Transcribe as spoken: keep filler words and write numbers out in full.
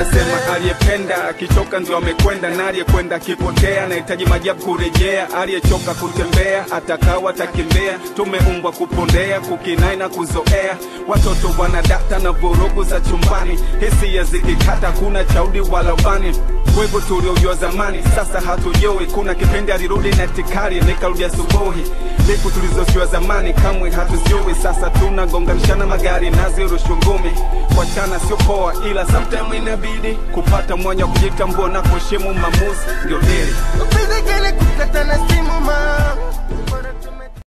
Wanasema aliyependa akichoka ndio amekwenda, na aliyekwenda akipotea anahitaji majibu kurejea. Aliyechoka kutembea atakawa atakimbea. Tumeumbwa kupondea, kukinai na kuzoea. Watoto wanadata na vurugu za chumbani, hisia zikikata kuna chaudi wala ubani. Wewe tuliojua zamani sasa hatujui. Kuna kipindi alirudi na tikari nikarudi asubuhi. Liku tulizoshiwa zamani kamwe hatuzijui. Sasa tunagonganishana magari na zero shungumi. Wachana sio poa ila sometime inabidi kupata mwanya kujitambua na kuheshimu maamuzi ndio dili. Upende kele kukata na simu ma